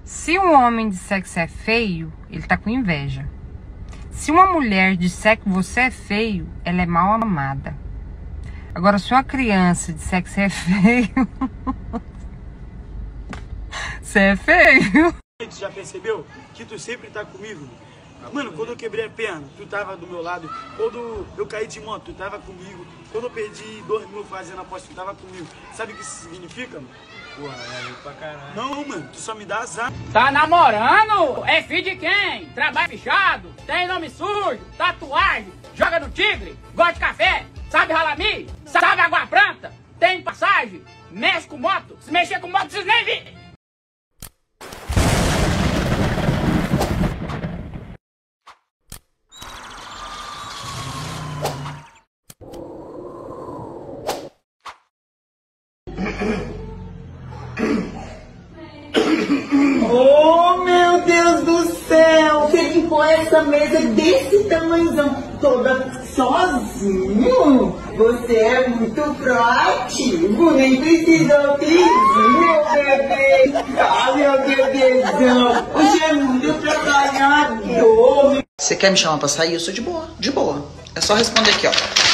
Se um homem disser que você é feio, ele tá com inveja. Se uma mulher disser que você é feio, ela é mal amada. Agora, se uma criança disser que você é feio, você é feio. Tu já percebeu que tu sempre tá comigo? Mano, quando eu quebrei a perna, tu tava do meu lado. Quando eu caí de moto, tu tava comigo. Quando eu perdi 2 mil fazendo aposta, tu tava comigo. Sabe o que isso significa, mano? Porra, é pra caralho. Não, mano, tu só me dá azar. Tá namorando? É filho de quem? Trabalho fechado? Tem nome sujo? Tatuagem? Joga no tigre? Gosta de café? Sabe ralar milho? Sabe água planta? Tem passagem? Mexe com moto? Se mexer com moto, vocês nem viram. Oh, meu Deus do céu! Você limpou essa mesa desse tamanhozão toda sozinho? Você é muito proativo, nem precisou pedir, meu bebê! Ah, meu bebezão! Hoje é muito trabalhador! Você quer me chamar pra sair? Eu sou de boa, de boa. É só responder aqui, ó.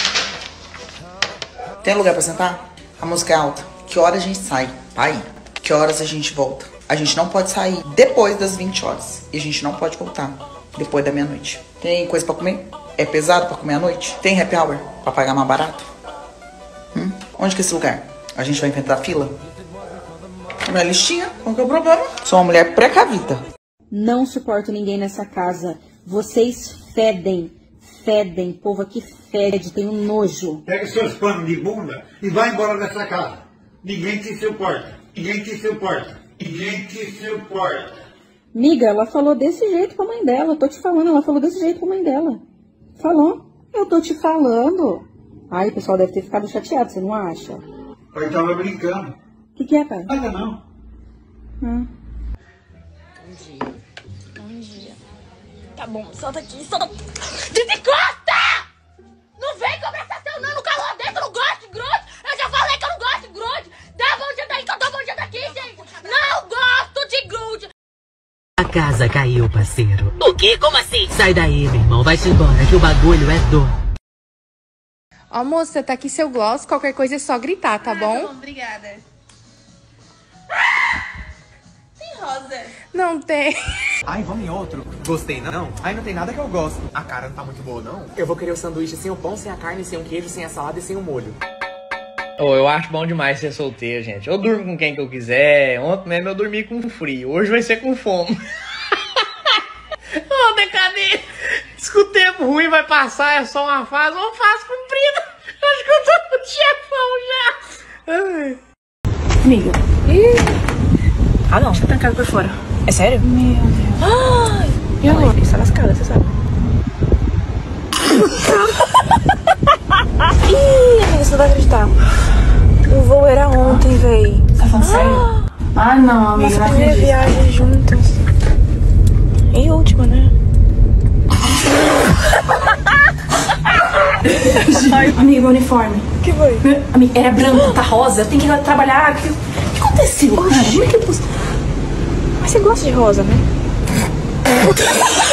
Tem lugar pra sentar? A música é alta. Que horas a gente sai? Pai, que horas a gente volta? A gente não pode sair depois das 20 horas. E a gente não pode voltar depois da meia-noite. Tem coisa pra comer? É pesado pra comer à noite? Tem happy hour pra pagar mais barato? Onde que é esse lugar? A gente vai enfrentar a fila? Minha listinha, qual que é o problema? Sou uma mulher precavida. Não suporto ninguém nessa casa. Vocês fedem. Fedem. Povo aqui fede. Tenho nojo. Pega seus panos de bunda e vai embora dessa casa. Ninguém te suporta. Ninguém te suporta. Ninguém te suporta. Miga, ela falou desse jeito pra mãe dela. Eu tô te falando, ela falou desse jeito pra mãe dela. Falou. Eu tô te falando. Ai, o pessoal deve ter ficado chateado, você não acha? O pai tava brincando. O que é, pai? Nada não. Bom dia. Tá bom, solta aqui, solta. Desencosta! Não vem com abraçação não, no calor dentro, eu não gosto de grude. Eu já falei que eu não gosto de grude. Dá bom dia daí que eu dou bom dia daqui, gente. Não gosto de grude. A casa caiu, parceiro. O quê? Como assim? Sai daí, meu irmão, vai-te embora que o bagulho é dor. Ó, moça, tá aqui seu gloss. Qualquer coisa é só gritar, tá bom? Tá bom, obrigada. Tem rosa. Não tem. Ai, vamos em outro. Gostei, não? Ai, não tem nada que eu gosto. A cara não tá muito boa, não? Eu vou querer o sanduíche sem o pão, sem a carne, sem o queijo, sem a salada e sem o molho. Oh, eu acho bom demais ser solteiro, gente. Eu durmo com quem que eu quiser. Ontem mesmo eu dormi com frio. Hoje vai ser com fome. Ô, decadente. Diz que o tempo ruim vai passar, é só uma fase comprida. Acho que eu tô no chefão já. Ai. Amiga. Ah, não. Tá trancado por fora. É sério? Meu Deus. Ai. E agora? Isso tá lascada, você sabe. Ih, amiga, você não vai acreditar. O voo era ontem, véi. Tá falando sério? Ah, não, amiga. Nossa primeira viagem juntas. E última, né? Ai, amiga, meu uniforme. Que foi? Amiga, era branco, tá rosa. Tem que ir lá trabalhar. O que aconteceu? Cara, como é que eu posso... Mas você gosta de rosa, né?